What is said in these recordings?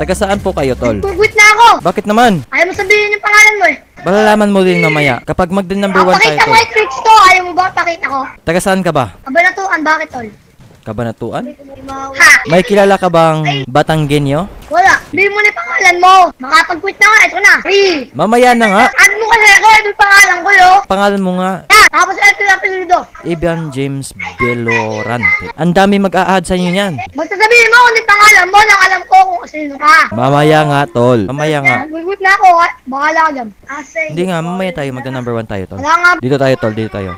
Taga saan po kayo, tol? Nag-quit na ako. Bakit naman? Ayaw mo sabihin yung pangalan mo eh. Malalaman mo din mamaya. Kapag magda number 1 tayo, Pakita mo tol. yung tricks ko. Ayaw mo ba pakita ko? Taga saan ka ba? Kabanatuan, bakit tol? Kabanatuan? Ha? May kilala ka bang Batanggenyo? Wala. Sabihin mo na yung pangalan mo. Makapag-quit na nga. Ito na. Free. Mamaya na nga. Ano mo kasi ako? Ito yung pangalan ko yo. Pangalan mo nga, Ha? Tapos ito yung apelido. Evan James Belorante. Ang dami mag-a-add sa inyo niyan. Magsasabihin mo kung yung pangalan mo nang alam ko kung sino ka. Mamaya nga, tol. Mamaya nga. Nag-quit na ako. Bahala ka dyan. Hindi nga, mamaya tayo. Magda number 1 tayo, tol. Wala nga. Dito tayo, tol. Dito tayo.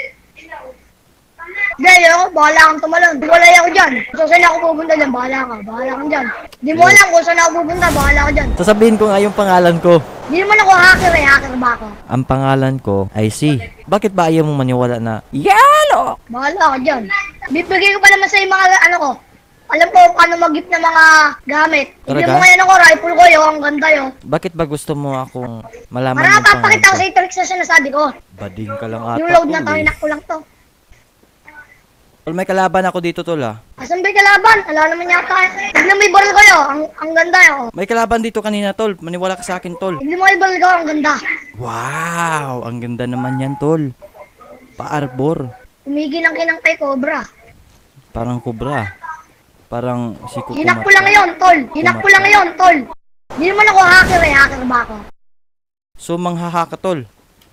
Hindi, ako, bahala kang tumalon. Walay ako dyan. Kung saan ako pupunta dyan, bahala ka. Bahala kang dyan. Di mo alam kung saan ako pupunta, bahala ka dyan. Sasabihin ko nga yung pangalan ko. Di naman ako hacker eh, hacker ba ako? Ang pangalan ko ay si. Bakit ba ayaw mong maniwala na Yalo? Bahala ka dyan. Bibigay ko pa naman sa mga ano ko. Alam ko paano mag-gift ng mga gamit. Hindi Talaga? mo ngayon ako, rifle ko yo, ang ganda yo. Bakit ba gusto mo akong malaman Para yung pangalan papakita ko ko? sa tricks na sinasabi ko. Bading ka lang ata. Yung load na tol, tayo, eh. ko lang to. Tol, may kalaban ako dito, tol, ah. Asan ba yung kalaban? Ala naman yata. Tignan mo yung baril ko yo, ang ganda yo. May kalaban dito kanina, tol. Maniwala ka sa akin, tol. Tignan mo yung baril ko, ang ganda. Wow! Ang ganda naman yan, tol. Pa-arbor. Tumigil ang kinang kay Cobra. Parang kubra. Parang si Kukumat. Hinak ko lang ngayon, tol. Hinak ko lang ngayon, tol. Hindi naman ako hacker eh, hacker ba ako? So, manghaha ka, tol.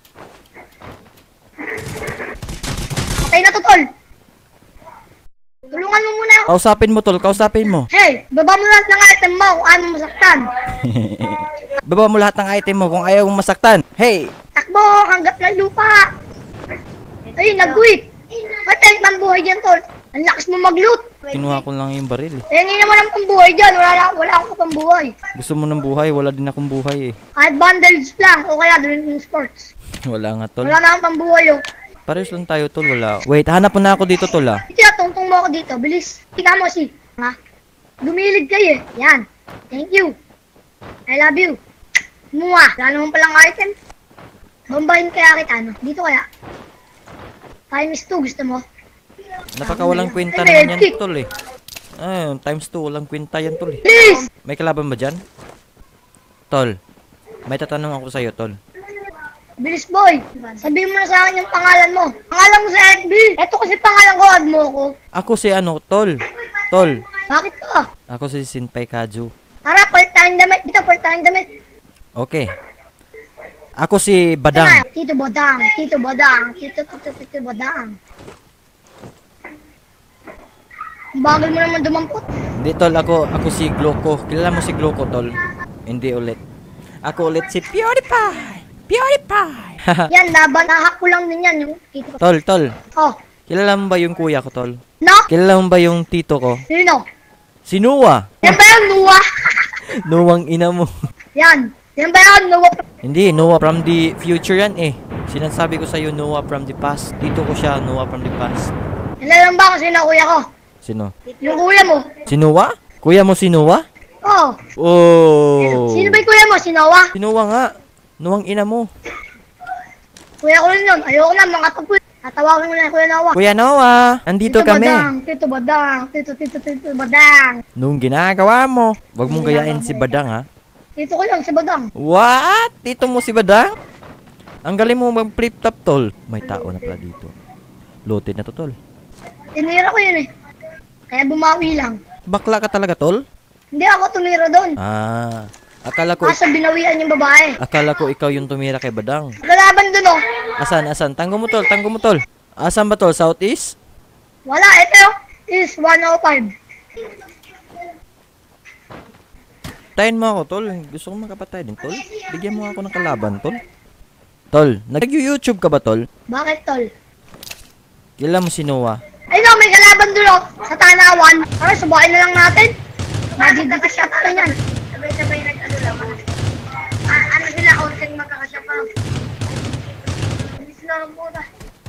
Patay na to, tol. Tulungan mo muna ako. Kausapin mo, tol. Kausapin mo. Hey, baba mo lahat ng item mo kung ano masaktan. Baba mo lahat ng item mo kung ayaw mong masaktan. Hey! Takbo, hanggat ng lupa. Ay, nag-quit. Patay ng buhay dyan, tol. Ang lakas mo mag-loot. Kinuha ko lang yung baril, eh. Hindi naman ang pambuhay dyan. Wala akong pambuhay. Gusto mo ng buhay? Wala din akong buhay, eh. Kahit bundles lang o kaya drinking sports. Wala nga, tol. Wala na akong pambuhay, oh. Pares lang tayo, tol. Wala. Wait, hanap mo na ako dito, tol, ah. Kaya tungtong mo ako dito. Bilis. Tika mo si. Ha? Lumilid kayo, eh. Yan. Thank you. I love you. Mua. Wala naman palang item. Bombahin kaya kita, ano? Dito kaya. Times 2, gusto mo? Napakawalang kwenta naman yan, tol, eh. Ayun, times 2, walang kwenta yan, tol, eh. Please! May kalaban ba dyan? Tol, may tatanong ako sa'yo, tol. Bilis, boy. Sabihin mo na sa akin yung pangalan mo. Pangalan mo sa FB. Ito kasi pangalan ko, add mo ko. Ako si ano, tol. Tol, Bakit ka? ako si Sinpay Kaju. Tara, part tayong damit. Dito, part tayong damit. Okay. Ako si Badang. Tara, Tito Badang. Tito Badang. Tito Badang. Ang bagal mo naman dumampot. Hindi, tol, ako si Gloco. Kilala mo si Gloco, tol? Hindi ulit. Ako ulit si PewDiePie. PewDiePie. Yan, laban. Nahak ko lang din yan. Yung tito ko. Tol. Oh. Kilala mo ba yung kuya ko, tol? No? Kilala mo ba yung tito ko? Sino? Si Noah. Yan ba yung Noah? Noang ina mo. Yan. Yan ba yung Noah? Hindi, Noah from the future yan, eh. Sinasabi ko sa'yo, Noah from the past. Tito ko siya, Noah from the past. Alam ba kung sino kuya ko? Sino? Yung kuya mo. Si Noah? Kuya mo si Noah? Oh. Oh. Sino ba yung kuya mo? Si Noah? Si Noah nga. Noang ina mo. Kuya ko rin yun. Ayoko na mga pagpul. Tatawagin mo na yung Kuya Noah. Kuya Noah, nandito kami. Badang, Tito Badang, Tito Badang. Nung ginagawa mo, wag mong gayain si Badang, ha? Tito ko yun, si Badang. What? Tito mo si Badang? Ang galing mo mag-flip top, tol. May tao na pala dito. Loaded na to, tol. Tinira ko yun eh. Kaya bumawi lang. Bakla ka talaga, tol? Hindi ako tumira doon. Ah, akala ko, Kaso binawian yung babae. akala ko ikaw yung tumira kay Badang. Lalaban doon oh. Asan? Tanggo mo, tol. Asan ba, tol? Southeast? Wala, ito is 105. Tayin mo ako, tol. Gusto ko makapatay din, tol. Bigyan mo ako ng kalaban, tol. Tol, nag-YouTube ka ba, tol? Bakit tol? Kilala mo si Noah. Ay no, may kalaban doon oh. Sa Tanawan. Tara, subukin na lang natin. Madidita siya pa yan. Sabay-sabay nag-ano lang. Ano sila, onting magkakasya pa. Bilis na lang muna.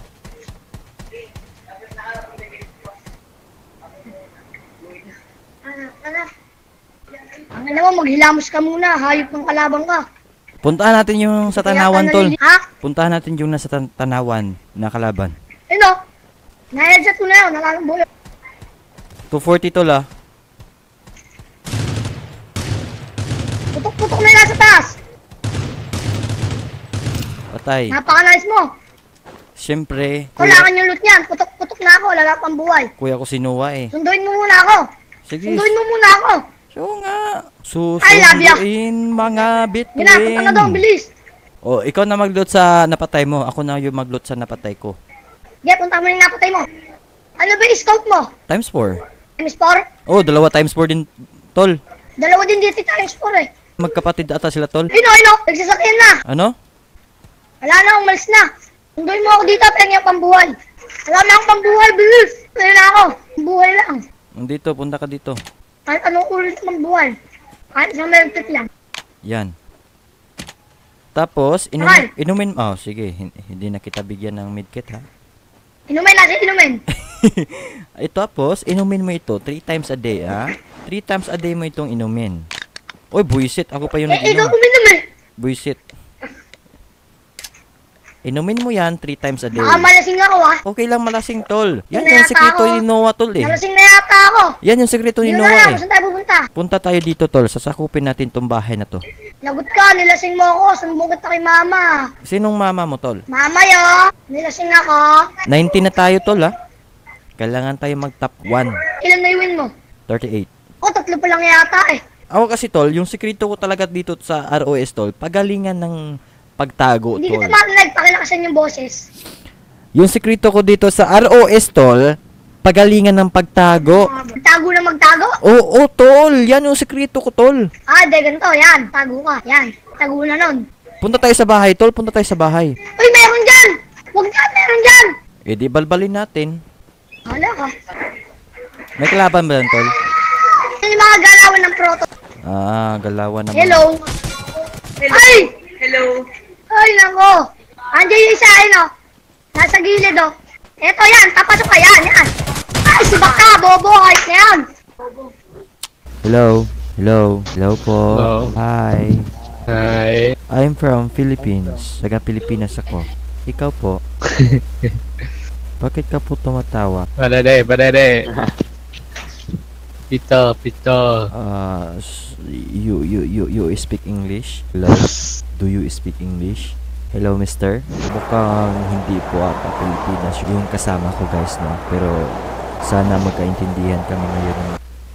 Ano? Ang ina mo, maghilamos ka muna. Hayop ng kalabang ka. Puntahan natin yung sa Tanawan, tol. Ha? Puntahan natin yung nasa Tanawan na kalaban. Ano? Na-headset ko na yun. Nakalambo yun. 240, tol, ah. nasa taas. Patay. Napaka-nice mo. Siyempre, Kailangan yung loot niyan. Putok-putok na ako. Wala pang buhay. kuya ko sinuwa eh. Sunduin mo muna ako. Sige. Sunduin mo muna ako. So nga. I love ya. Susunduin mga Ginagawa na daw. bituin. Bilis. O, ikaw na mag-loot sa napatay mo. Ako na yung mag-loot sa napatay ko. Sige, punta mo yung napatay mo. Ano ba yung scope mo? Times 4. Times 4? Oh, dalawa times 4 din, tol. Dalawa din dito times 4 eh. Magkapatid ata sila, tol. Ayun, nagsasakyan na. Ano? Wala na, umalis na. Sunduin mo ako dito, pengen yung pambuhay. Wala na akong pambuhay, bilis. Wala na ako, pambuhay lang. Dito, punta ka dito. Kahit anong ulit pambuhay. Kahit isang merit lang. Yan. Tapos, Mahal. inumin, oh, sige, hindi na kita bigyan ng medkit, ha? Inumin natin, inumin. Ito, tapos, inumin mo ito 3 times a day, ha? 3 times a day mo itong inumin. Oy, buisit. Ako pa yung Eh, ikaw nag-inom. uminom eh. Buisit. Inumin mo yan 3 times a day. Baka malasing ako ah. Okay lang malasing, tol. Yan Hindi yung yata sekreto ako. ni Noah, tol, eh. Malasing na yata ako. Yan yung sekreto ni Hindi ko na Noah, alam eh. kung saan tayo pupunta. Punta tayo dito, tol. Sasakupin natin tong bahay na to. Lagot ka, nilasing mo ako. Sumbong kita kay mama. Sinong mama mo, tol? Mama yo, nilasing ako. 19 na tayo, tol, ha? Kailangan tayo mag-top 1. Ilan na yung win mo? 38. Ako, 3 pa lang yata eh. Ako kasi, tol, yung sekreto ko talaga dito sa ROS, tol, pagalingan ng pagtago, Hindi tol. kita marinig, pakilakasan yung boses. Yung sekreto ko dito sa ROS, tol, pagalingan ng pagtago. Magtago na magtago? Oo, tol. Yan yung sekreto ko, tol. Ah, de, ganito, yan. Tago ka, yan. Tago na nun. Punta tayo sa bahay, tol. Punta tayo sa bahay. Uy, meron dyan! Huwag dyan, meron dyan! Eh, di balbalin natin. Hala ka. May kalaban ba yan, tol? Yan yung mga galawan ng proto. Ah, galawan naman. Hello? Ay! Hello. Ay, nako. Andiyan yung isa, ano? Nasa gilid, oh. Eto, yan. Papasok ka, yan, yan. Ay, si Baka, bobo, kahit na yan. Hello. Hello. Hello po. Hello. Hi. Hi. I'm from Philippines. Taga Pilipinas ako. Ikaw po. Bakit ka po tumatawa? Padade. Peter. You speak English? Hello? Do you speak English? Hello, mister? Mukhang hindi po ata Pilipinas yung kasama ko, guys, no? Pero sana magkaintindihan kami ngayon.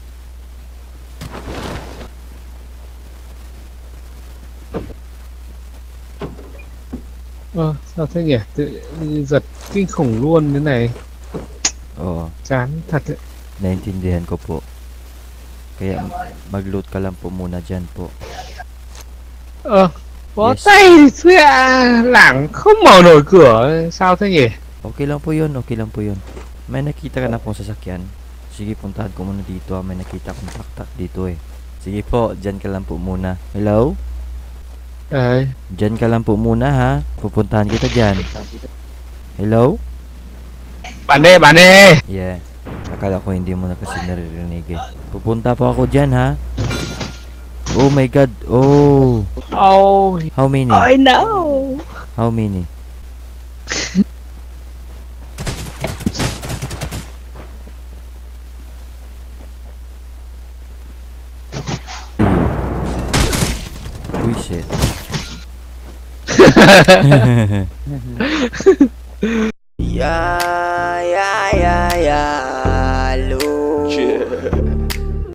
Sao thế nhỉ? Giật kinh khủng luôn thế này. Oo, Chán thật đấy. naintindihan ko po. Kaya mag-load ka lang po muna dyan po. Bó Yes. tay xuyạ lảng không mở nổi cửa. Sao thế nhỉ? Okay lang po yun, okay lang po yun. May nakita ka na pong sasakyan. Sige, puntahan ko muna dito. May nakita akong taktak dito eh. Sige po, dyan ka lang po muna. Hello? Đấy. Dyan ka lang po muna ha. Pupuntahan kita dyan. Hello? Bạn ê. Yeah. Akala ko hindi mo na kasi naririnig eh. Pupunta po ako dyan ha. Oh my god. Oh. Oh, How many? I know. How many? Uy, shit.